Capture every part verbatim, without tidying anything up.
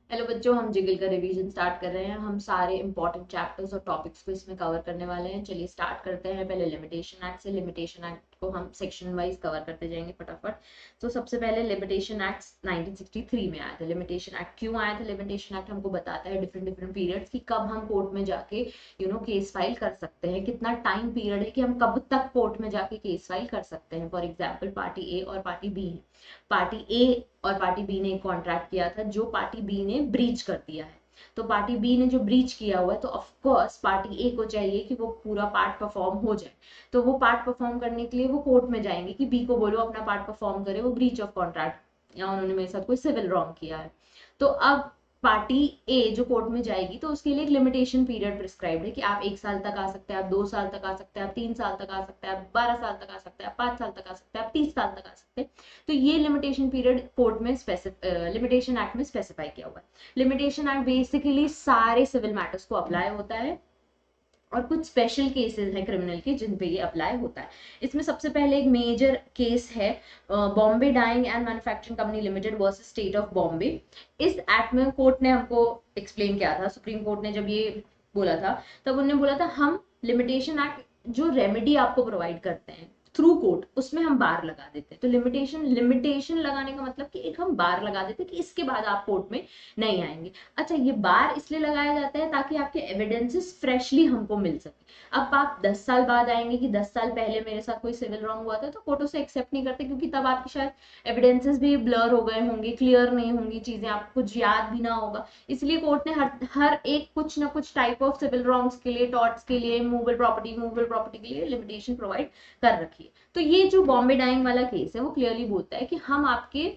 Hello बच्चों, हम jiggle का रिवीजन स्टार्ट कर रहे हैं। हम सारे इंपॉर्टेंट चैप्टर्स और टॉपिक्स को इसमें कवर करने वाले हैं। चलिए स्टार्ट करते हैं। पहले लिमिटेशन एक्ट से। लिमिटेशन एक्ट को हम सेक्शन वाइज कवर करते जाएंगे फटाफट। तो सबसे पहले limitation act nineteen sixty three में आया था। लिमिटेशन एक्ट क्यों आया था? लिमिटेशन एक्ट हमको बताता है डिफरेंट डिफरेंट पीरियड्स की कब हम कोर्ट में जाके यू नो केस फाइल कर सकते हैं, कितना टाइम पीरियड है कि हम कब तक कोर्ट में जाके केस फाइल कर सकते हैं। फॉर एग्जाम्पल, पार्टी ए और पार्टी बी है। पार्टी ए और पार्टी बी ने एक कॉन्ट्रैक्ट किया था जो पार्टी बी ने ब्रीच कर दिया है। तो पार्टी बी ने जो ब्रीच किया हुआ है, तो ऑफ कोर्स पार्टी ए को चाहिए कि वो पूरा पार्ट परफॉर्म हो जाए। तो वो पार्ट परफॉर्म करने के लिए वो कोर्ट में जाएंगे कि बी को बोलो अपना पार्ट परफॉर्म करे, वो ब्रीच ऑफ कॉन्ट्रैक्ट या उन्होंने मेरे साथ कोई सिविल रॉन्ग किया है। तो अब पार्टी ए जो कोर्ट में जाएगी तो उसके लिए एक लिमिटेशन पीरियड प्रिस्क्राइब्ड है कि आप एक साल तक आ सकते हैं, आप दो साल तक आ सकते हैं, आप तीन साल तक आ सकते हैं, आप बारह साल तक आ सकते हैं, आप पांच साल तक आ सकते हैं, आप तीस साल तक आ सकते हैं। तो ये लिमिटेशन पीरियड कोर्ट में लिमिटेशन एक्ट में स्पेसिफाई किया हुआ है। लिमिटेशन एक्ट बेसिकली सारे सिविल मैटर्स को अप्लाई होता है और कुछ स्पेशल केसेस हैं क्रिमिनल के जिन पे ये अप्लाई होता है। इसमें सबसे पहले एक मेजर केस है Bombay dyeing and manufacturing company limited versus state of Bombay. इस एक्ट में कोर्ट ने हमको एक्सप्लेन किया था, सुप्रीम कोर्ट ने जब ये बोला था तब उन्होंने बोला था हम लिमिटेशन एक्ट जो रेमेडी आपको प्रोवाइड करते हैं थ्रू कोर्ट, उसमें हम बार लगा देते हैं। तो लिमिटेशन लिमिटेशन लगाने का मतलब कि एक हम बार लगा देते हैं कि इसके बाद आप कोर्ट में नहीं आएंगे। अच्छा, ये बार इसलिए लगाया जाता है ताकि आपके एविडेंसेस फ्रेशली हमको मिल सके। अब आप दस साल बाद आएंगे कि दस साल पहले मेरे साथ कोई सिविल रॉन्ग हुआ था, तो कोर्ट उसे एक्सेप्ट नहीं करते क्योंकि तब आपकी शायद एविडेंसेस भी ब्लर हो गए होंगे, क्लियर नहीं होंगी चीजें, आपको कुछ याद भी ना होगा। इसलिए कोर्ट ने हर हर एक कुछ ना कुछ टाइप ऑफ सिविल रॉन्ग्स के लिए, टॉर्ट्स के लिए, मूवेबल प्रॉपर्टी मूवेबल प्रॉपर्टी के लिए लिमिटेशन प्रोवाइड कर रखी है। तो ये जो बॉम्बे डाइंग वाला केस है वो क्लियरली बोलता है कि हम आपके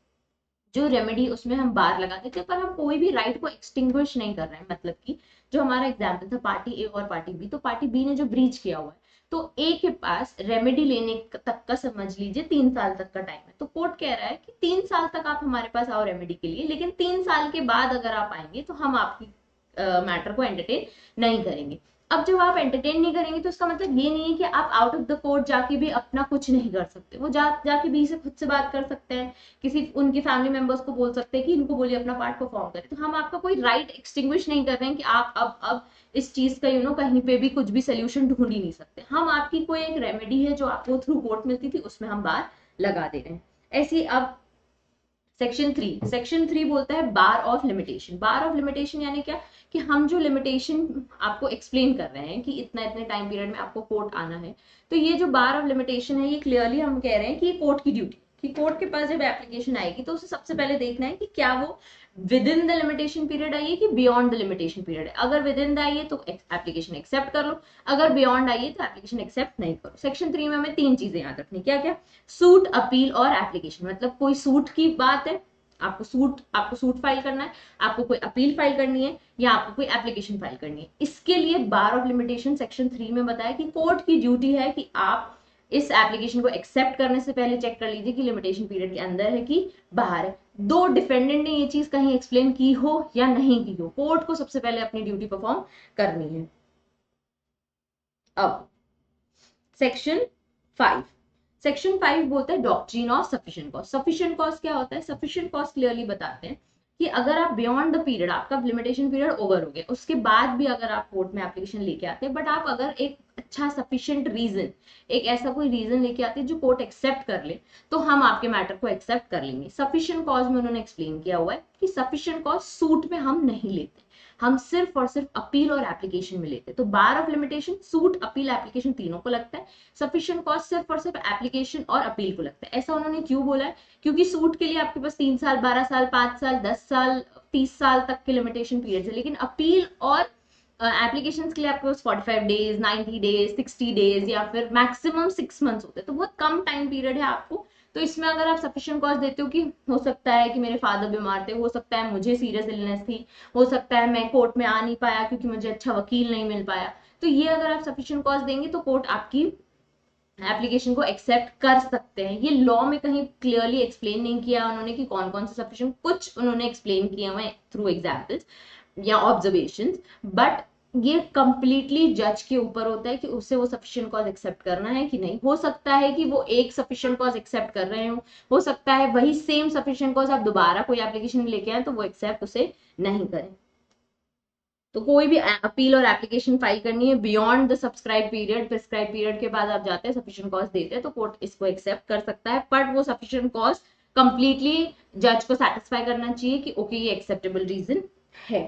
जो रेमेडी उसमें हम बार लगा देते हैं, पर हम कोई भी राइट को एक्सटिंग्विश नहीं कर रहे हैं। मतलब कि जो हमारा एग्जाम्पल था पार्टी ए और पार्टी बी, तो पार्टी बी ने जो ब्रीच किया हुआ है तो ए के पास रेमेडी लेने तक का समझ लीजिए तीन साल तक का टाइम है। तो कोर्ट कह रहा है कि तीन साल तक आप हमारे पास आओ रेमेडी के लिए, लेकिन तीन साल के बाद अगर आप आएंगे तो हम आपकी मैटर को एंटरटेन नहीं करेंगे। अब जब आप एंटरटेन नहीं करेंगे तो उसका मतलब ये नहीं है कि आप आउट ऑफ द कोर्ट जाके भी अपना कुछ नहीं कर सकते। वो जा जाके बी से खुद से बात कर सकते हैं, किसी उनकी फैमिली मेंबर्स को बोल सकते हैं कि इनको बोलिए अपना पार्ट परफॉर्म करें। तो हम आपका कोई राइट एक्सटिंग्विश नहीं कर रहे हैं कि आप अब अब इस चीज का यू नो कहीं पे भी कुछ भी सोल्यूशन ढूंढ ही नहीं सकते। हम आपकी कोई एक रेमेडी है जो आपको थ्रू कोर्ट मिलती थी उसमें हम बार लगा दे रहे हैं। ऐसी अब सेक्शन थ्री सेक्शन थ्री बोलता है bar of limitation. Bar of limitation यानी क्या कि हम जो लिमिटेशन आपको एक्सप्लेन कर रहे हैं कि इतना इतने टाइम पीरियड में आपको कोर्ट आना है, तो ये जो बार ऑफ लिमिटेशन है ये क्लियरली हम कह रहे हैं कि ये कोर्ट की ड्यूटी कि कोर्ट के पास जब एप्लीकेशन आएगी तो उसे सबसे पहले देखना है कि क्या वो within the limitation period आई है कि बियॉन्ड द लिमिटेशन पीरियड है। अगर विद इन द आई है तो एप्लीकेशन एक्सेप्ट कर लो, अगर बियॉन्ड आई है तो एप्लीकेशन एक्सेप्ट नहीं करो। सेक्शन थ्री में हमें तीन चीजें याद रखनी, क्या क्या? सूट, अपील और एप्लीकेशन। मतलब कोई सूट की बात है, आपको सूट आपको सूट फाइल करना है, आपको कोई अपील फाइल करनी है या आपको कोई एप्लीकेशन फाइल करनी है। इसके लिए bar of limitation section three में बताया कि कोर्ट की ड्यूटी है कि आप इस एप्लीकेशन को एक्सेप्ट करने से पहले चेक कर लीजिए कि लिमिटेशन पीरियड के अंदर है कि बाहर है। दो डिफेंडेंट ने ये चीज कहीं एक्सप्लेन की हो या नहीं की हो, कोर्ट को सबसे पहले अपनी ड्यूटी परफॉर्म करनी है। अब सेक्शन फाइव सेक्शन फाइव बोलता है doctrine of sufficient cause. Sufficient cause क्या होता है? सफिशिएंट कॉज क्लियरली बताते हैं कि अगर आप बियॉन्ड द पीरियड, आपका लिमिटेशन पीरियड ओवर हो गया, उसके बाद भी अगर आप कोर्ट में एप्लीकेशन लेके आते हैं, बट आप अगर एक अच्छा सफिशिएंट रीजन, एक ऐसा कोई रीजन लेके आते हैं जो कोर्ट एक्सेप्ट कर ले, तो हम आपके मैटर को एक्सेप्ट कर लेंगे। सफिशिएंट कॉज में उन्होंने एक्सप्लेन किया हुआ है कि सफिशिएंट कॉज सूट में हम नहीं लेते, हम सिर्फ और सिर्फ अपील और एप्लीकेशन में लेते हैं। तो bar of limitation suit, appeal, application तीनों को लगता है। सफिशिएंट कॉज सिर्फ और सिर्फ एप्लीकेशन और अपील को लगता है। ऐसा उन्होंने क्यों बोला है? क्योंकि सूट के लिए आपके पास तीन साल, बारह साल, पांच साल, दस साल, तीस साल तक के लिमिटेशन पीरियड है, लेकिन अपील और एप्लीकेशन uh, के लिए आपके पास forty five days, ninety days, sixty days या फिर मैक्सिमम सिक्स मंथ्स होते हैं। तो बहुत कम टाइम पीरियड है आपको। तो इसमें अगर आप सफिशिएंट कॉज देते हो कि हो सकता है कि मेरे फादर बीमार थे, हो सकता है मुझे सीरियस इलनेस थी, हो सकता है मैं कोर्ट में आ नहीं पाया क्योंकि मुझे अच्छा वकील नहीं मिल पाया, तो ये अगर आप सफिशिएंट कॉज देंगे तो कोर्ट आपकी एप्लीकेशन को एक्सेप्ट कर सकते हैं। ये लॉ में कहीं क्लियरली एक्सप्लेन नहीं किया उन्होंने कि कौन कौन से सफिशिएंट, कुछ उन्होंने एक्सप्लेन किए हुए थ्रू एग्जाम्पल्स या ऑब्जर्वेशंस, बट ये कंप्लीटली जज के ऊपर होता है कि उससे वो सफिशिएंट कॉज एक्सेप्ट करना है कि नहीं। हो सकता है कि वो एक सफिशिएंट कॉज एक्सेप्ट कर रहे हो हो सकता है वही सेम सफिशिएंट कॉज आप दोबारा कोई एप्लीकेशन लेके आए तो वो एक्सेप्ट उसे नहीं करें। तो कोई भी अपील और एप्लीकेशन फाइल करनी है beyond the subscribe period, prescribe period के बाद आप जाते हैं, सफिशिएंट कॉज देते हैं, तो कोर्ट इसको एक्सेप्ट कर सकता है, बट वो सफिशिएंट कॉज कंप्लीटली जज को सेटिस्फाई करना चाहिए कि ओके okay, ये एक्सेप्टेबल रीजन है।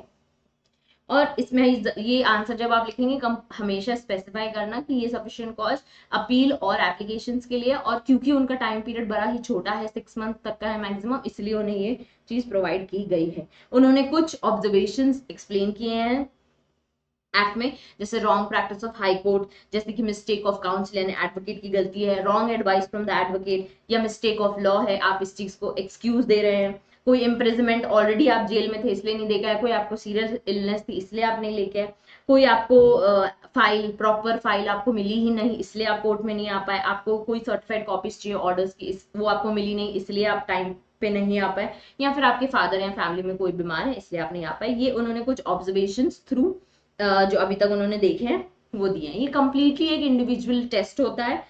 और इसमें ये आंसर जब आप लिखेंगे कम हमेशा स्पेसिफाई करना कि ये सफिशिएंट कॉज अपील और एप्लीकेशंस के लिए, और क्योंकि उनका टाइम पीरियड बड़ा ही छोटा है, सिक्स मंथ तक का है मैक्सिमम, इसलिए उन्हें ये चीज प्रोवाइड की गई है। उन्होंने कुछ ऑब्जर्वेशंस एक्सप्लेन किए हैं एक्ट में, जैसे wrong practice of high court, जैसे कि मिस्टेक ऑफ काउंसिल यानी एडवोकेट की गलती है, wrong advice from the advocate, या मिस्टेक ऑफ लॉ है, आप इस चीज को एक्सक्यूज दे रहे हैं, कोई इम्प्रिजमेंट ऑलरेडी आप जेल में थे इसलिए नहीं देखा है, कोई आपको सीरियस इलनेस थी इसलिए आप नहीं लेके आए, कोई आपको फाइल प्रॉपर फाइल आपको मिली ही नहीं इसलिए आप कोर्ट में नहीं आ पाए, आपको कोई सर्टिफाइड कॉपीज चाहिए ऑर्डर्स की इस, वो आपको मिली नहीं इसलिए आप टाइम पे नहीं आ पाए, या फिर आपके फादर या फैमिली में कोई बीमार है इसलिए आप नहीं आ पाए। ये उन्होंने कुछ ऑब्जर्वेशन थ्रू जो अभी तक उन्होंने देखे हैं वो दिए हैं। ये कंप्लीटली एक इंडिविजुअल टेस्ट होता है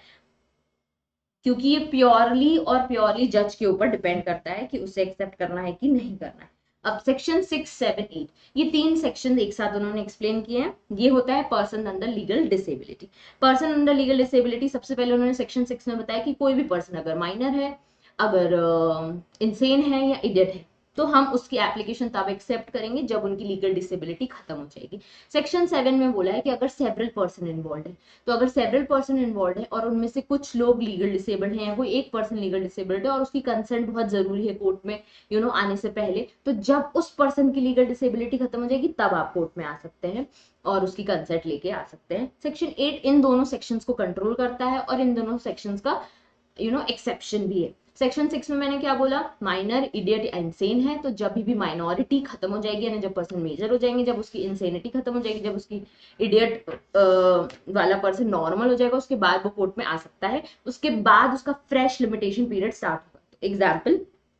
क्योंकि ये प्योरली और प्योरली जज के ऊपर डिपेंड करता है कि उसे एक्सेप्ट करना है कि नहीं करना है। अब सेक्शन सिक्स सेवन एट, ये तीन सेक्शन एक साथ उन्होंने एक्सप्लेन किए हैं। ये होता है person under legal disability. Person under legal disability सबसे पहले उन्होंने सेक्शन सिक्स में बताया कि कोई भी पर्सन अगर माइनर है, अगर इंसेन है या इडियट है तो हम उसकी एप्लीकेशन तब एक्सेप्ट करेंगे जब उनकी लीगल डिसेबिलिटी खत्म हो जाएगी। सेक्शन सेवन में बोला है कि अगर सेवरल पर्सन इन्वॉल्व है, तो अगर सेवरल पर्सन इन्वॉल्व है और उनमें से कुछ लोग लीगल डिसेबल्ड हैं, कोई एक पर्सन लीगल डिसेबल्ड है और उसकी कंसेंट बहुत जरूरी है कोर्ट में यू नो आने से पहले, तो जब उस पर्सन की लीगल डिसेबिलिटी खत्म हो जाएगी तब आप कोर्ट में आ सकते हैं और उसकी कंसेंट लेके आ सकते हैं। सेक्शन एट इन दोनों सेक्शंस को कंट्रोल करता है और इन दोनों सेक्शंस का यू नो एक्सेप्शन भी है। सेक्शन सिक्स में मैंने क्या बोला, माइनर, इडियट, इंसेन है, तो जब भी माइनॉरिटी खत्म हो जाएगी यानी जब पर्सन मेजर हो जाएंगे, जब उसकी इंसेनिटी खत्म हो जाएगी, जब उसकी इडियट वाला पर्सन नॉर्मल हो जाएगा, उसके बाद वो कोर्ट में आ सकता है, उसके बाद उसका फ्रेश लिमिटेशन पीरियड स्टार्ट होगा। एग्जाम्पल,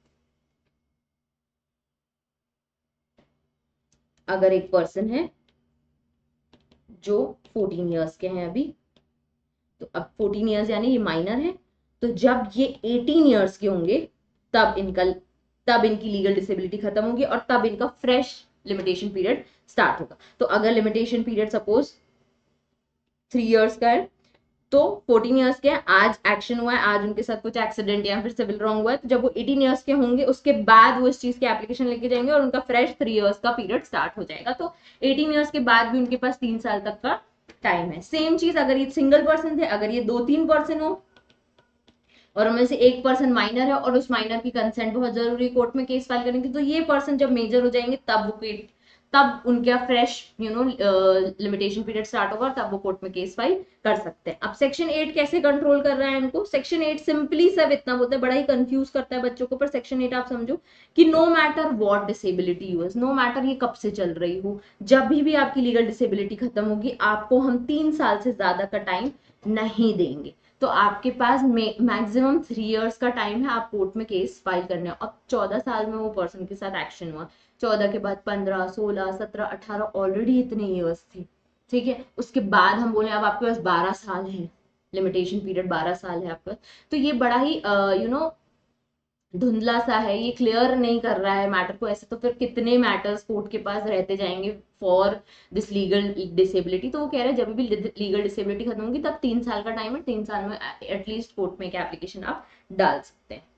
अगर एक पर्सन है जो फोर्टीन ईयर्स के हैं अभी, तो अब फोर्टीन ईयर्स यानी ये माइनर है, तो जब ये एटीन इयर्स के होंगे तब इनका तब इनकी लीगल डिसेबिलिटी खत्म होगी और तब इनका फ्रेश लिमिटेशन पीरियड स्टार्ट होगा। तो अगर limitation period suppose three years का है तो फोर्टीन इयर्स के हैं, आज एक्शन हुआ है, आज उनके साथ कुछ एक्सीडेंट या फिर सिविल रॉन्ग हुआ है, तो जब वो एटीन इयर्स के होंगे उसके बाद वो इस चीज की एप्लीकेशन लेके जाएंगे और उनका फ्रेश थ्री इयर्स का पीरियड स्टार्ट हो जाएगा। तो एटीन इयर्स के बाद भी उनके पास तीन साल तक का टाइम है। सेम चीज अगर ये सिंगल पर्सन थे, अगर ये दो तीन पर्सन हो और उनमें से एक पर्सन माइनर है और उस माइनर की कंसेंट बहुत जरूरी कोर्ट में केस फाइल करने की, तो ये पर्सन जब मेजर हो जाएंगे तब वो तब उनका fresh you know limitation period start होगा और तब वो कोर्ट में केस फाइल कर सकते हैं। अब सेक्शन एट कैसे कंट्रोल कर रहा है इनको, सेक्शन एट सिंपली सब इतना बोलता है, बड़ा ही कंफ्यूज करता है बच्चों को, पर सेक्शन एट आप समझो कि no matter what disability use, no matter ये कब से चल रही हो, जब भी, भी आपकी लीगल डिसेबिलिटी खत्म होगी आपको हम तीन साल से ज्यादा का टाइम नहीं देंगे। तो आपके पास मैक्सिमम थ्री इयर्स का टाइम है आप कोर्ट में केस फाइल करने। अब चौदह साल में वो पर्सन के साथ एक्शन हुआ, चौदह के बाद पंद्रह, सोलह, सत्रह, अठारह, ऑलरेडी इतने इयर्स थे, ठीक है, उसके बाद हम बोले अब आपके पास बारह साल है, लिमिटेशन पीरियड बारह साल है आपका, तो ये बड़ा ही यू नो धुंधला सा है, ये क्लियर नहीं कर रहा है मैटर को। ऐसे तो फिर कितने मैटर्स कोर्ट के पास रहते जाएंगे फॉर दिस लीगल डिसेबिलिटी। तो वो कह रहे हैं जब भी लीगल डिसेबिलिटी खत्म होगी तब तीन साल का टाइम है, तीन साल में एटलीस्ट कोर्ट में एक एप्लीकेशन आप डाल सकते हैं।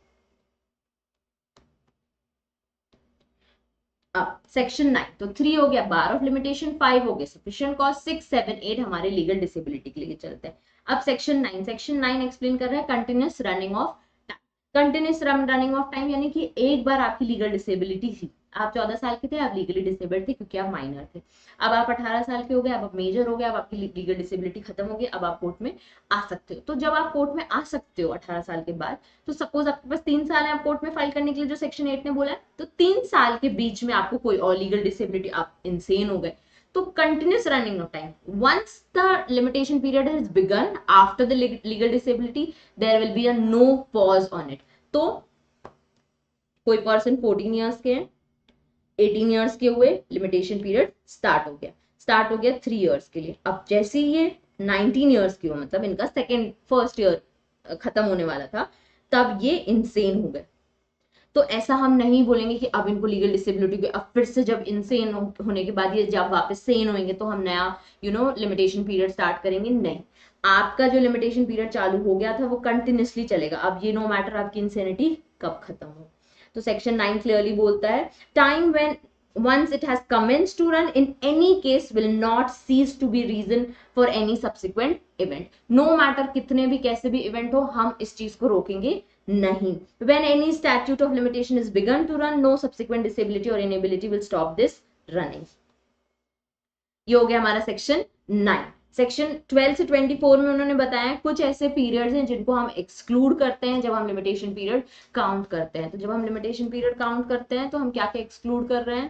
अब सेक्शन नाइन, तो थ्री हो गया बार ऑफ लिमिटेशन, फाइव हो गया sufficient cause, six seven eight हमारे लीगल डिसेबिलिटी के लिए चलते हैं। अब section nine, section nine explain कर रहा है continuous running of continuous running of time, यानी कि एक बार आपकी लीगल डिसेबिलिटी थी, आप चौदह साल के थे, आप लीगली डिसेबल्ड थे क्योंकि आप माइनर थे, अब आप अठारह साल के हो गए, अब आप मेजर हो गए, अब आपकी लीगल डिसेबिलिटी खत्म हो गई, अब आप कोर्ट में आ सकते हो। तो जब आप कोर्ट में आ सकते हो अठारह साल के बाद, तो सपोज आपके पास तीन साल है आप कोर्ट में फाइल करने के लिए जो सेक्शन एट ने बोला है, तो तीन साल के बीच में आपको कोई और लीगल डिसेबिलिटी, आप इंसेन हो गए, तो continuous running of time, once the limitation period has begun after the legal disability there will be a no pause on it। तो कोई पर्सन फोर्टीन इयर्स के हैं, एटीन इयर्स के हुए, लिमिटेशन पीरियड स्टार्ट हो गया, स्टार्ट हो गया थ्री इयर्स के लिए। अब जैसे ये नाइनटीन इयर्स की हो, मतलब इनका सेकेंड फर्स्ट ईयर खत्म होने वाला था, तब ये इंसेन हो गए। तो ऐसा हम नहीं बोलेंगे कि अब इनको लीगल डिसेबिलिटी के अब फिर से जब इनसेन होने के बाद ये जब वापस सेन होंगे तो हम नया you know limitation period start करेंगे। नहीं, आपका जो लिमिटेशन पीरियड चालू हो गया था वो कंटिन्यूसली चलेगा। अब ये नो मैटर आपकी इंसेनिटी कब खत्म हो। तो सेक्शन नाइन क्लियरली बोलता है time when once it has commenced to run in any case will not cease to be reason for any subsequent event। no matter कितने भी कैसे भी इवेंट हो, हम इस चीज को रोकेंगे नहीं। when any statute of limitation is begun to run, no subsequent disability or inability will stop this running। ये हो गया हमारा सेक्शन नाइन। सेक्शन ट्वेल्व से ट्वेंटी फोर में उन्होंने बताया कुछ ऐसे पीरियड्स हैं जिनको हम एक्सक्लूड करते हैं जब हम लिमिटेशन पीरियड काउंट करते हैं। तो जब हम लिमिटेशन पीरियड काउंट करते हैं तो हम क्या क्या एक्सक्लूड कर रहे हैं,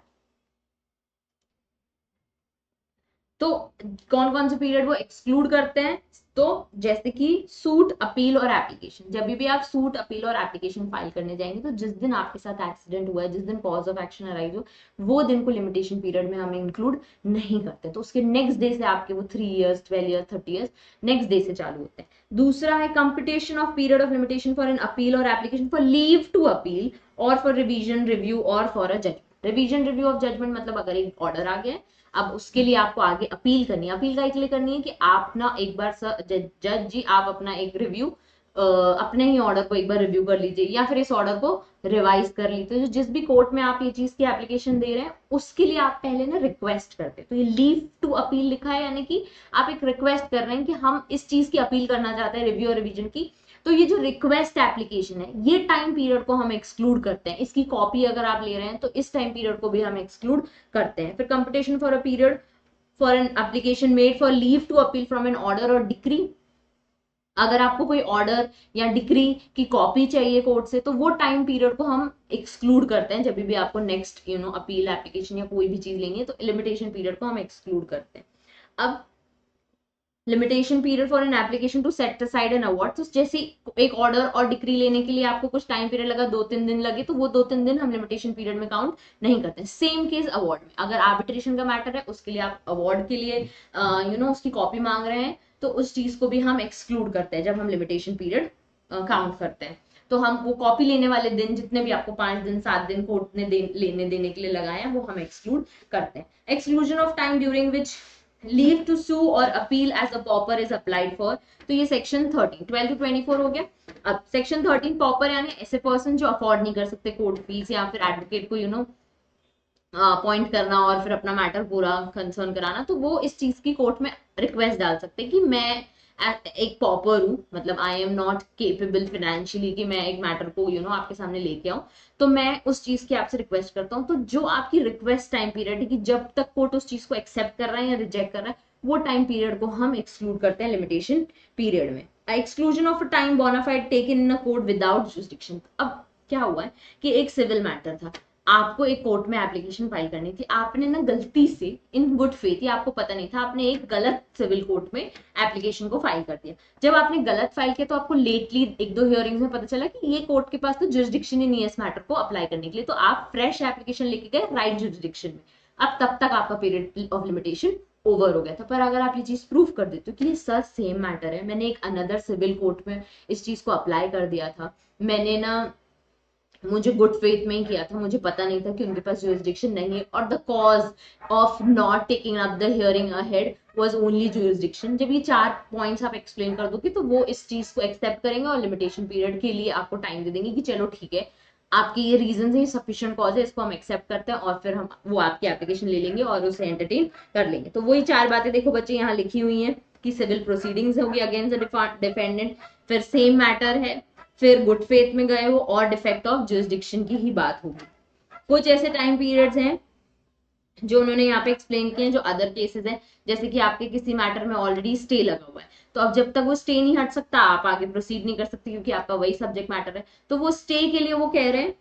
तो कौन कौन से पीरियड वो एक्सक्लूड करते हैं। तो जैसे कि सूट, अपील और एप्लीकेशन। जब भी आप सूट, अपील और एप्लीकेशन फाइल करने जाएंगे तो जिस दिन आपके साथ एक्सीडेंट हुआ है, जिस दिन कॉज ऑफ एक्शन अराइज हो, वो दिन को लिमिटेशन पीरियड में हम इंक्लूड नहीं करते। तो उसके नेक्स्ट डे से आपके वो three years twelve years thirty years next day से चालू होते हैं। दूसरा है computation of period of limitation for an appeal और application for leave to appeal और फॉर रिवीजन रिव्यू और for a judgment. Revision review of judgment मतलब अगर एक ऑर्डर आ गया, अब उसके लिए आपको आगे अपील करनी है। अपील का इसलिए करनी है कि आप ना एक बार जज जी आप अपना एक रिव्यू अपने ही ऑर्डर को एक बार रिव्यू कर लीजिए या फिर इस ऑर्डर को रिवाइज कर लीजिए। तो जिस भी कोर्ट में आप ये चीज की एप्लीकेशन दे रहे हैं उसके लिए आप पहले ना रिक्वेस्ट करते हैं। तो ये लीव टू अपील लिखा है, यानी कि आप एक रिक्वेस्ट कर रहे हैं कि हम इस चीज की अपील करना चाहते हैं, रिव्यू और रिवीजन की। तो ये जो रिक्वेस्ट एप्लीकेशन है, ये टाइम पीरियड को हम एक्सक्लूड करते हैं। इसकी कॉपी अगर आप ले रहे हैं तो इस टाइम पीरियड को भी हम एक्सक्लूड करते हैं। फिर competition for a period for an application made for leave to appeal from an order और डिक्री। अगर आपको कोई ऑर्डर या डिक्री की कॉपी चाहिए कोर्ट से, तो वो टाइम पीरियड को हम एक्सक्लूड करते हैं। जब भी आपको next you know appeal application या कोई भी चीज लेंगे तो लिमिटेशन पीरियड को हम एक्सक्लूड करते हैं। अब limitation period for an application to set aside an award. तो जैसे एक ऑर्डर और डिक्री लेने के लिए आपको कुछ टाइम पीरियड लगा, दो तीन दिन लगे, तो वो दो तीन दिन हम लिमिटेशन पीरियड में काउंट नहीं करते। सेम केस अवार्ड में, अगर आर्बिट्रेशन का मैटर है, उसके लिए आप अवार्ड के लिए यू नो उसकी कॉपी मांग रहे हैं, तो उस चीज को भी हम एक्सक्लूड करते हैं जब हम लिमिटेशन पीरियड काउंट करते हैं। तो हम वो कॉपी लेने वाले दिन, जितने भी आपको पांच दिन सात दिन कोर्ट ने दे, लेने देने के लिए लगाए हैं, वो हम एक्सक्लूड करते हैं। Exclusion of time during which leave to sue और appeal as a pauper is applied for. तो ये section thirteen, twelve to twenty four हो गया। अब सेक्शन थर्टीन, पॉपर यानी ऐसे पर्सन जो अफोर्ड नहीं कर सकते कोर्ट फीस या फिर एडवोकेट को यू नो अपॉइंट करना और फिर अपना मैटर पूरा कंसर्न कराना, तो वो इस चीज की कोर्ट में रिक्वेस्ट डाल सकते हैं कि मैं एक पॉपर हूँ, मतलब I am not capable financially कि मैं एक मैटर को यू नो आपके सामने लेके आऊं, तो मैं उस चीज की आपसे रिक्वेस्ट करता हूँ। तो जो आपकी रिक्वेस्ट टाइम पीरियड है कि जब तक कोर्ट उस चीज को एक्सेप्ट कर रहा है या रिजेक्ट कर रहा है, वो टाइम पीरियड को हम एक्सक्लूड करते हैं लिमिटेशन पीरियड में। Exclusion of a time bona fide taken in a court without jurisdiction. अब क्या हुआ है कि एक सिविल मैटर था, आपको एक कोर्ट में एप्लीकेशन फाइल करनी थी, आपने ना गलती से इन गुड फेथ, या आपको पता नहीं था, आपने एक गलत सिविल कोर्ट में एप्लीकेशन को फाइल कर दिया। जब आपने गलत फाइल किया तो आपको लेटली एक दो हियरिंग्स में पता चला कि ये कोर्ट के पास तो जुरिसडिक्शन ही नहीं है इस मैटर को अप्लाई करने के लिए, तो आप फ्रेश एप्लीकेशन लेके गए राइट जुरिसडिक्शन में। अब तब तक आपका पीरियड ऑफ लिमिटेशन ओवर हो गया था। पर अगर आप ये चीज प्रूव कर देते हो कि ये सर सेम मैटर है, मैंने एक अनदर सिविल कोर्ट में इस चीज को अप्लाई कर दिया था, मैंने ना मुझे गुड फेथ में ही किया था, मुझे पता नहीं था कि उनके पास जुरिसडिक्शन नहीं है, और the cause of not taking up the hearing ahead was only jurisdiction. जब ये चार पॉइंट्स आप एक्सप्लेन कर दोगे तो वो इस चीज को एक्सेप्ट करेंगे और लिमिटेशन पीरियड के लिए आपको टाइम दे देंगे कि चलो ठीक है, आपके ये रीजन है, सफिशिएंट कॉज है, इसको हम एक्सेप्ट करते हैं, और फिर हम वो आपकी एप्लीकेशन ले लेंगे और उसे एंटरटेन कर लेंगे। तो वही चार बातें देखो बच्चे यहाँ लिखी हुई हैं कि सिविल प्रोसीडिंग्स होगी अगेंस्ट द डिफेंडेंट, फिर सेम मैटर है, फिर गुड फेथ में गए हो, और डिफेक्ट ऑफ जुरिसडिक्शन की ही बात होगी। कुछ ऐसे टाइम पीरियड्स हैं जो उन्होंने यहाँ पे एक्सप्लेन किए हैं जो अदर केसेस हैं, जैसे कि आपके किसी मैटर में ऑलरेडी स्टे लगा हुआ है, तो अब जब तक वो स्टे नहीं हट सकता आप आगे प्रोसीड नहीं कर सकते क्योंकि आपका वही सब्जेक्ट मैटर है। तो वो स्टे के लिए वो कह रहे हैं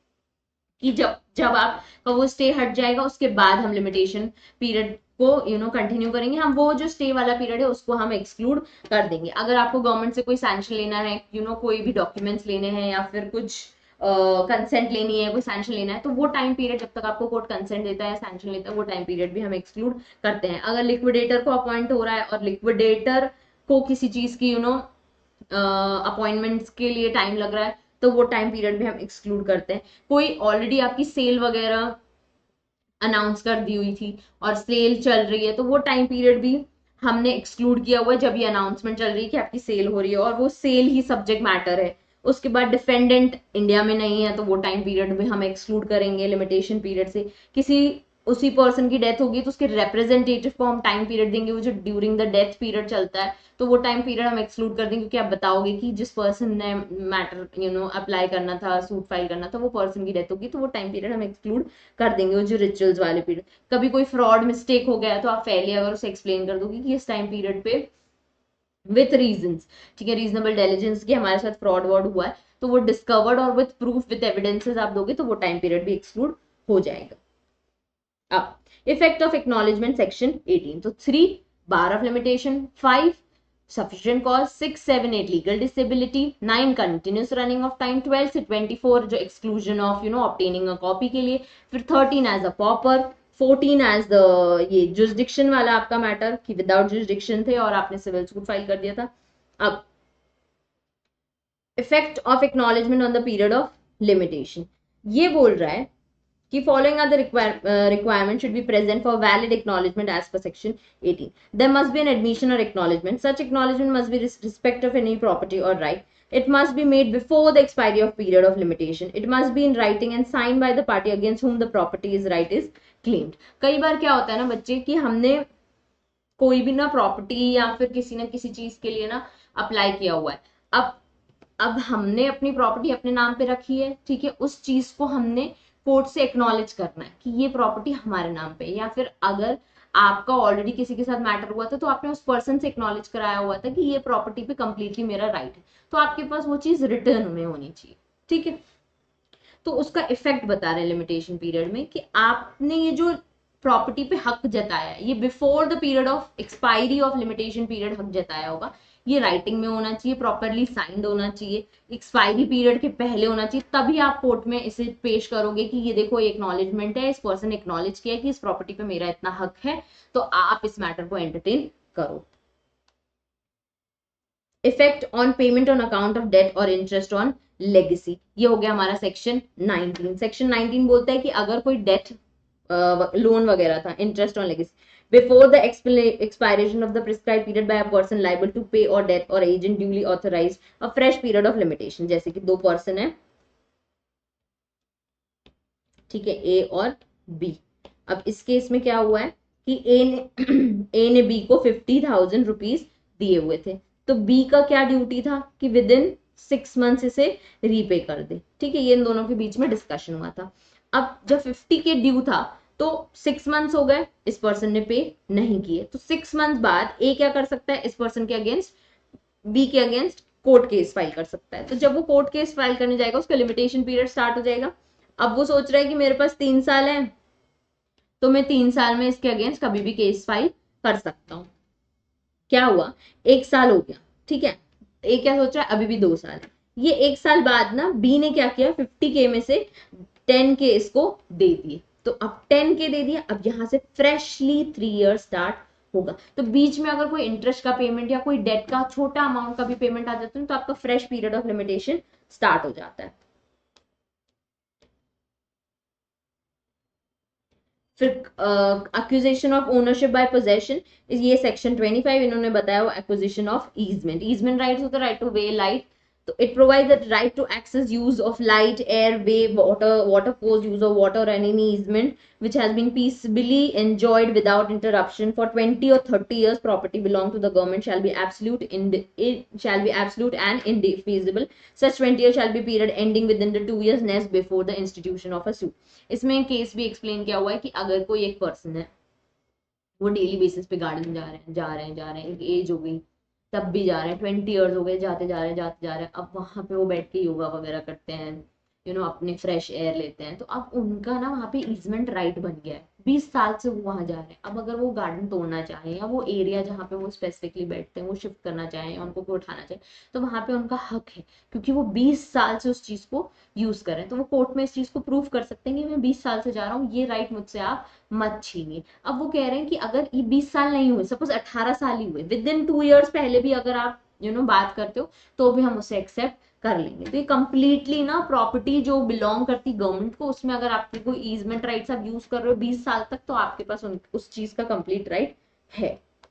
कि जब जब आपका वो स्टे हट जाएगा उसके बाद हम लिमिटेशन पीरियड को यू नो कंटिन्यू करेंगे, हम वो जो स्टे वाला पीरियड है उसको हम एक्सक्लूड कर देंगे। अगर आपको गवर्नमेंट से कोई सैंक्शन लेना है, यू नो कोई भी डॉक्यूमेंट्स लेने हैं या फिर कुछ कंसेंट लेनी है, कोई सैंक्शन लेना है, तो वो टाइम पीरियड जब तक आपको कोर्ट कंसेंट देता है, सैंक्शन लेता है, वो टाइम पीरियड भी हम एक्सक्लूड करते हैं। अगर लिक्विडेटर को अपॉइंट हो रहा है और लिक्विडेटर को किसी चीज की यू नो अपॉइंटमेंट्स के लिए टाइम लग रहा है, तो वो टाइम पीरियड भी हम एक्सक्लूड करते हैं। कोई ऑलरेडी आपकी सेल वगैरह अनाउंस कर दी हुई थी और सेल चल रही है, तो वो टाइम पीरियड भी हमने एक्सक्लूड किया हुआ है जब ये अनाउंसमेंट चल रही है कि आपकी सेल हो रही है और वो सेल ही सब्जेक्ट मैटर है। उसके बाद डिफेंडेंट इंडिया में नहीं है, तो वो टाइम पीरियड भी हम एक्सक्लूड करेंगे लिमिटेशन पीरियड से। किसी उसी पर्सन की डेथ होगी तो उसके रिप्रेजेंटेटिव को हम टाइम पीरियड देंगे, वो जो ड्यूरिंग द डेथ पीरियड चलता है, तो वो टाइम पीरियड हम एक्सक्लूड कर देंगे, क्योंकि आप बताओगे कि जिस पर्सन ने मैटर यू नो अप्लाई करना था, सूट फाइल करना था, वो पर्सन की डेथ होगी, तो वो टाइम पीरियड हम एक्सक्लूड कर देंगे, वो जो रिचुअल्स वाले पीरियड। कभी कोई फ्रॉड मिस्टेक हो गया तो आप पहले अगर उसे एक्सप्लेन कर दोगे कि इस टाइम पीरियड पे विथ रीजंस, ठीक है, रीजनेबल डिलीजेंस की हमारे साथ फ्रॉड वर्ड हुआ है, तो वो डिस्कवर्ड और विथ प्रूफ विथ एविडेंसेस आप दोगे, तो वो टाइम पीरियड भी एक्सक्लूड हो जाएगा। अब effect of acknowledgement section eighteen, तो three bar of limitation, five sufficient cause, six, seven, eight legal disability, nine continuous running of time, twelve से twenty-four जो exclusion of you know obtaining a copy के लिए, फिर thirteen as a pauper, fourteen as the ये jurisdiction वाला आपका matter कि without jurisdiction थे और आपने सिविल सूट फाइल कर दिया था। अब effect of acknowledgement on the period of limitation, ये बोल रहा है कि following other require, uh, requirements should be present for valid acknowledgement as per section eighteen. There must be an admission or acknowledgement. Such acknowledgement must be res- respect of any property or right. It must be made before the expiry of period of limitation. It must be in writing and signed by the party against whom the property is right is claimed. कई बार क्या होता है ना बच्चे कि हमने कोई भी ना प्रॉपर्टी या फिर किसी ना किसी चीज के लिए ना अप्लाई किया हुआ है, अब अब हमने अपनी प्रॉपर्टी अपने नाम पे रखी है, ठीक है, उस चीज को हमने कोर्ट से एक्नॉलेज करना है कि ये प्रॉपर्टी हमारे नाम पे, या फिर अगर आपका ऑलरेडी किसी के साथ मैटर हुआ था तो आपने उस पर्सन से एक्नॉलेज कराया हुआ था कि ये प्रॉपर्टी पे कंप्लीटली मेरा राइट है, तो आपके पास वो चीज रिटर्न में होनी चाहिए, ठीक है। तो उसका इफेक्ट बता रहे हैं लिमिटेशन पीरियड में कि आपने ये जो प्रॉपर्टी पे हक जताया है, ये before the period of expiry of limitation period हक जताया होगा, ये राइटिंग में होना चाहिए, प्रॉपरली साइंड होना चाहिए, एक्सपायरी पीरियड के पहले होना चाहिए, तभी आप कोर्ट में इसे पेश करोगे कि ये देखो ये एक्नॉलेजमेंट है, इस पर्सन ने एक्नॉलेज किया कि इस प्रॉपर्टी पे मेरा इतना हक है, तो आप इस मैटर को एंटरटेन करो। Effect on payment on account of debt और इंटरेस्ट ऑन लेगेसी, ये हो गया हमारा सेक्शन नाइनटीन। सेक्शन नाइनटीन बोलता है कि अगर कोई डेट लोन वगैरह था, interest on legacy, before the expiration of the prescribed period by a person liable to pay or death or agent duly authorized a fresh period of limitation, जैसे कि दो पर्सन है, ठीक है, ए और बी। अब इस केस में क्या हुआ है कि ए ने ए ने बी को फिफ्टी थाउजेंड रुपीज दिए हुए थे, तो बी का क्या ड्यूटी था कि विद इन सिक्स मंथ्स इसे रीपे कर दे, ठीक है, ये इन दोनों के बीच में डिस्कशन हुआ था। अब जब फिफ्टी के ड्यू था तो सिक्स मंथ्स हो गए, इस पर्सन ने पे नहीं किए, तो सिक्स मंथ बाद ए क्या कर सकता है, इस पर्सन के अगेंस्ट, बी के अगेंस्ट कोर्ट केस फाइल कर सकता है। तो जब वो कोर्ट केस फाइल करने जाएगा उसका लिमिटेशन पीरियड स्टार्ट हो जाएगा। अब वो सोच रहा है कि मेरे पास तीन साल है, तो मैं तीन साल में इसके अगेंस्ट कभी भी केस फाइल कर सकता हूँ। क्या हुआ, एक साल हो गया, ठीक है, ए क्या सोच रहा है, अभी भी दो साल है। ये एक साल बाद ना बी ने क्या किया, फिफ्टी के में से टेन के इसको दे दिए, तो अब टेन के दे दिया, अब यहां से फ्रेशली थ्री इयर्स स्टार्ट होगा। तो बीच में अगर कोई इंटरेस्ट का पेमेंट या कोई डेट का छोटा अमाउंट का भी पेमेंट आ जाता है तो आपका fresh period of limitation start हो जाता है। फिर acquisition of ownership by possession, ये सेक्शन ट्वेंटी फाइव इन्होंने बताया वो acquisition of easement. Easement rights होता है right to way light, so it provides the right to access use of light, air, way, water, water course, use of water and any easement which has been peaceably enjoyed without interruption for twenty or thirty years. Property belong to the government shall be absolute in it shall be absolute and indefeasible. Such twenty years shall be period ending within the two years next before the institution of a suit. इसमें case भी explain किया हुआ है कि अगर कोई एक person है वो डेली बेसिस पे गार्डन जा रहे हैं जा रहे हैं जा रहे हैं एक एज हो गई तब भी जा रहे हैं, ट्वेंटी ईयर्स हो गए जाते जा रहे हैं जाते जा रहे हैं, अब वहां पे वो बैठ के योगा वगैरह करते हैं, यू नो अपनी फ्रेश एयर लेते हैं, तो अब उनका ना वहाँ पे ईजमेंट राइट बन गया है, बीस साल से वो वहां जा रहे हैं। अब अगर वो गार्डन तोड़ना चाहें या वो एरिया जहाँ पे वो स्पेसिफिकली बैठते हैं वो शिफ्ट करना चाहें या उनको कोई उठाना चाहे, तो वहां पे उनका हक है, क्योंकि वो बीस साल से उस चीज को यूज कर रहे हैं। तो वो कोर्ट में इस चीज को प्रूव कर सकते हैं कि मैं बीस साल से जा रहा हूँ, ये राइट मुझसे आप मत छीनिए। अब वो कह रहे हैं कि अगर ये बीस साल नहीं हुए, सपोज अठारह साल ही हुए, विद इन टू ईयर्स पहले भी अगर आप यू you नो know, बात करते हो, तो भी हम उसे एक्सेप्ट कर लेंगे। तो ये कंप्लीटली ना प्रॉपर्टी जो बिलोंग करती गवर्नमेंट को, उसमें अगर आपके कोई ईजमेंट राइट्स आप यूज कर रहे हो बीस साल तक, तो आपके पास उन, उस चीज का कंप्लीट राइट है।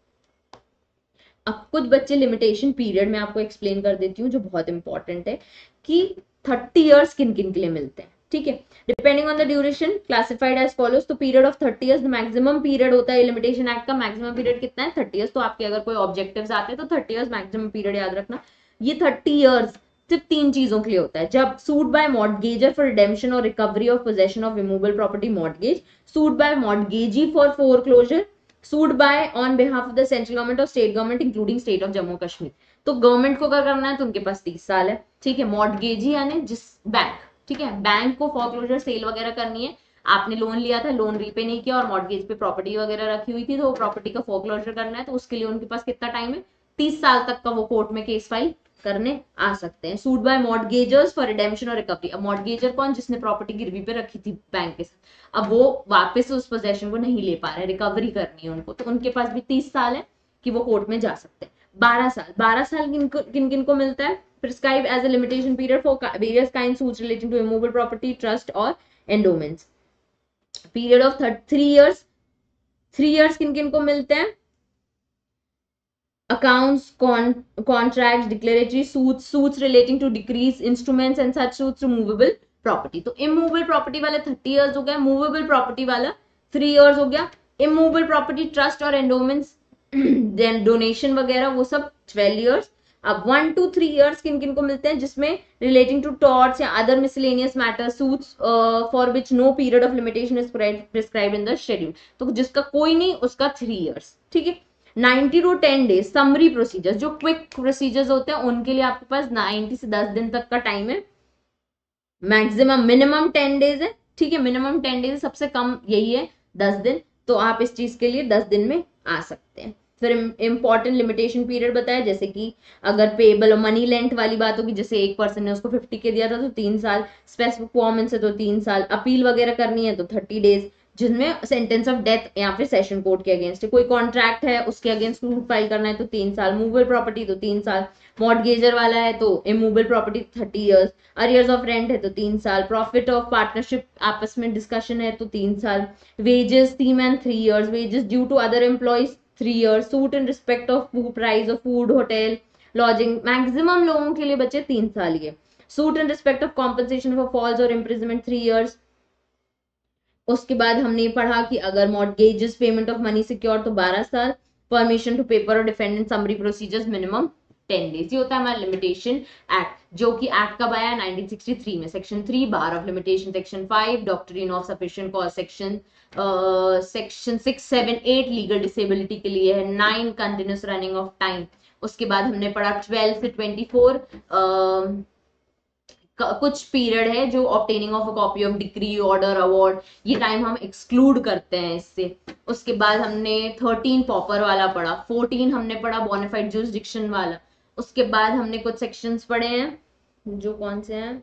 अब कुछ बच्चे लिमिटेशन पीरियड में आपको एक्सप्लेन कर देती हूँ जो बहुत इंपॉर्टेंट है, कि थर्टी इयर्स किन किन के लिए मिलते हैं, ठीक है। Depending on the duration classified as follows, तो period of thirty years maximum period होता है लिमिटेशन एक्ट का, मैक्सिमम पीरियड कितना है थर्टी इयर्स। तो आपके अगर कोई ऑब्जेक्टिव्स आते हैं तो थर्टी इयर्स मैक्सिमम पीरियड याद रखना। ये थर्टी इयर्स सिर्फ तीन चीजों के लिए होता है, जब suit by mortgagor for redemption और recovery of possession of removable property mortgage, suit by mortgagee for foreclosure, suit by on behalf of the central government और state government including state of Jammu Kashmir. तो गवर्नमेंट को अगर करना है तो उनके पास तीस साल है, ठीक है। मॉर्टगेजी यानी जिस बैंक, ठीक है, बैंक को फोरक्लोजर सेल वगैरह करनी है, आपने लोन लिया था, लोन रीपे नहीं किया और मॉर्टगेज पे प्रॉपर्टी वगैरह रखी हुई थी, तो वो प्रॉपर्टी का फोरक्लोजर करना है, तो उसके लिए उनके पास कितना टाइम है, तीस साल तक का वो कोर्ट में केस फाइल करने आ सकते हैं। Suit by mortgagors for redemption और रिकवरी, अब मॉर्टगेजर कौन, जिसने प्रॉपर्टी गिरवी पे रखी थी बैंक के साथ, अब वो वापस उस पोजेशन को नहीं ले पा रहे, रिकवरी करनी है उनको, तो उनके पास भी तीस साल है कि वो कोर्ट में जा सकते हैं। बारह साल, बारह साल किन किन किन को मिलता है, prescribe as a limitation period for various kind suits relating to immovable property, trust और endowments. Period of three years, three years किन किन को मिलते हैं, accounts, con contracts, declaratory suits, suits relating to decrees, instruments and such suits to movable property। तो immovable property वाला thirty years हो गया, movable property वाला थ्री इयर्स हो गया, immovable property ट्रस्ट और एंडोमेंट्स देन डोनेशन वगैरह वो सब ट्वेल्व इयर्स। अब वन टू थ्री इयर्स किन किन को मिलते हैं, जिसमें रिलेटिंग टू टॉर्ट्स या other miscellaneous matter suits for which no period of limitation is prescribed in the schedule, तो जिसका कोई नहीं उसका थ्री इयर्स, ठीक है। Ninety to ten days summary procedures, जो क्विक प्रोसीजर्स होते हैं उनके लिए आपके पास नाइंटी से दस दिन तक का टाइम है, मैक्सिमम मिनिमम टेन डेज है, ठीक है, मिनिमम टेन डेज, सबसे कम यही है दस दिन, तो आप इस चीज के लिए दस दिन में आ सकते हैं। फिर इंपॉर्टेंट लिमिटेशन पीरियड बताया, जैसे कि अगर पेबल और मनी लेंट वाली बात होगी, जैसे एक पर्सन ने उसको फिफ्टी के दिया था तो तीन साल, स्पेसिफिक परफॉर्मेंस है तो तीन साल, अपील वगैरह करनी है तो थर्टी डेज, जिसमें सेंटेंस ऑफ डेथ या फिर सेशन कोर्ट के अगेंस्ट, कोई कॉन्ट्रैक्ट है उसके अगेंस्ट सूट फाइल करना है तो तीन साल, मूवेबल प्रॉपर्टी तो तीन साल, मॉर्टगेजर वाला है तो immovable property thirty years, arrears of rent है तो तीन साल, प्रॉफिट ऑफ पार्टनरशिप आपस में डिस्कशन है तो तीन साल, wages three man three years, wages due to other employees three years, suit in respect of price of food hotel lodging, maximum लोगों के लिए बचे तीन साल ही है, suit in respect of compensation for false और इम्प्रिजनमेंट थ्री इयर्स। उसके बाद हमने पढ़ा कि अगर mortgages payment of money secure तो बारह साल, परमिशन टू पेपर और defendant summary procedures minimum ten days. ये होता है हमारा लिमिटेशन एक्ट, जो कि एक्ट कब आया नाइनटीन सिक्सटी थ्री में, section three bar of limitation, section five doctrine of sufficient cause, section section six seven eight legal disability के लिए है, nine continuous running of time. उसके बाद हमने पढ़ा ट्वेल्व से ट्वेंटी फोर कुछ पीरियड है जो obtaining of a copy of decree order award, ये टाइम हम एक्सक्लूड करते हैं इससे। उसके बाद हमने थर्टीन पॉपर वाला पढ़ा, फोर्टीन हमने पढ़ा बोनाफाइड जुरिसडिक्शन वाला। उसके बाद हमने कुछ सेक्शंस पढ़े हैं जो कौन से हैं,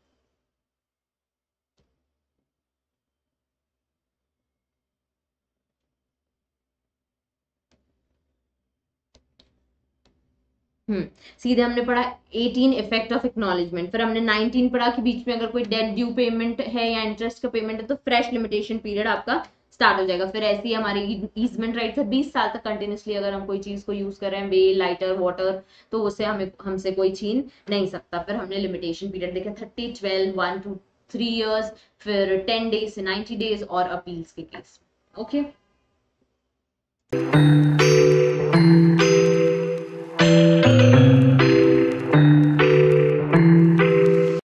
हम्म सीधे हमने पढ़ा एटीन इफेक्ट ऑफ एक्नॉलेजमेंट, फिर हमने नाइनटीन पढ़ा कि बीच में अगर कोई डेट ड्यू पेमेंट है या इंटरेस्ट का पेमेंट है तो फ्रेश लिमिटेशन पीरियड आपका स्टार्ट हो जाएगा। फिर ऐसे ही हमारी ईजमेंट राइट है बीस साल तक कंटिन्यूसली अगर हम कोई चीज को यूज कर रहे हैं, वे लाइटर वाटर, तो उसे हमें हमसे कोई छीन नहीं सकता। फिर हमने लिमिटेशन पीरियड देखा thirty, twelve, one two three years, फिर टेन डेज से नाइनटी डेज और अपील्स के केस। Okay okay?